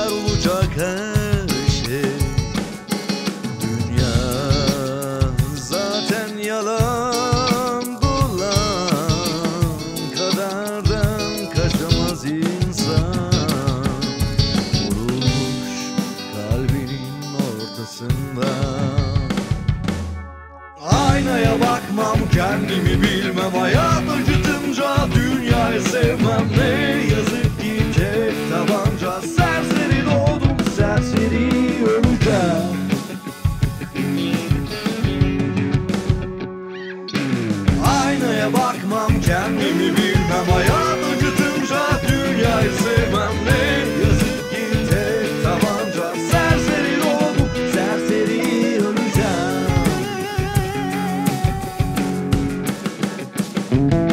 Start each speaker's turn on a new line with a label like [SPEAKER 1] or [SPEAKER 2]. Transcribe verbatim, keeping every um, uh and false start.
[SPEAKER 1] kadar olacak her şey. Dünya zaten yalan dolan, kaderden kaçamaz insan. Vurulmuş kalbinin ortasında. Aynaya bakmam, kendimi bilmem, hayat acıtınca dünyayı sevmem. Ne yazık ki tek tabanca, serseri doğdum, serseri öleceğim. Aynaya bakmam, kendimi bilmem, hayat acıtınca dünyayı sevmem. Ne yazık ki tek tabanca, serseri doğdum, serseri öleceğim.